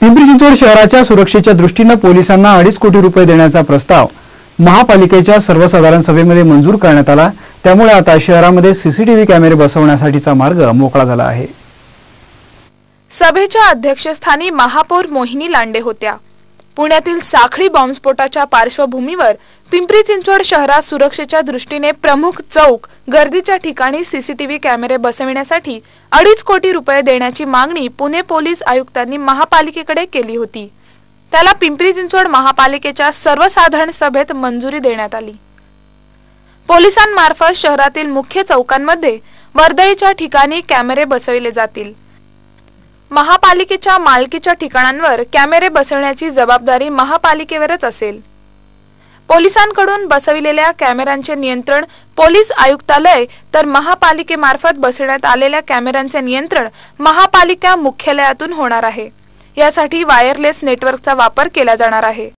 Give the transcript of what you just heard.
पिंपरी चिंचवड शहराच्या सुरक्षेच्या दृष्टीने पोलिसांना 2.5 कोटी रुपये देण्याचा प्रस्ताव महापालिकेच्या सर्वसाधारण सभेमध्ये मंजूर करण्यात आला। त्यामुळे आता शहरामध्ये सीसीटीव्ही कॅमेरे बसवण्यासाठीचा मार्ग मोकळा झाला आहे। सभेच्या अध्यक्षस्थानी महापौर मोहिनी लांडे होत्या। पुण्यातील साखळी बॉम्बस्फोटाच्या पार्श्वभूमीवर पिंपरी चिंचवड शहरात सुरक्षेच्या दृष्टीने प्रमुख चौक गर्दीच्या ठिकाणी सीसीटीव्ही कॅमेरे बसविण्यासाठी 2.5 कोटी रुपये देण्याची मागणी पुणे पोलीस आयुक्तांनी महापालिकेकडे केली होती। त्याला पिंपरी चिंचवड महापालिकेच्या सर्वसाधारण सभेत मंजुरी देण्यात आली। पोलिसांमार्फत शहरातील मुख्य चौकांमध्ये वर्दळीच्या ठिकाणी कॅमेरे बसविले जातील। महापालिकेच्या मालकीच्या ठिकाणांवर कॅमेरे बसवण्याची जबाबदारी महापालिकेवरच असेल। पोलिसांकडून बसविलेल्या कॅमेऱ्यांचे नियंत्रण पोलीस आयुक्तालय तर महापालिकेमार्फत बसवण्यात आलेल्या कॅमेऱ्यांचे नियंत्रण महापालिका मुख्यालयातून होणार आहे। यासाठी वायरलेस नेटवर्कचा वापर केला जाणार आहे।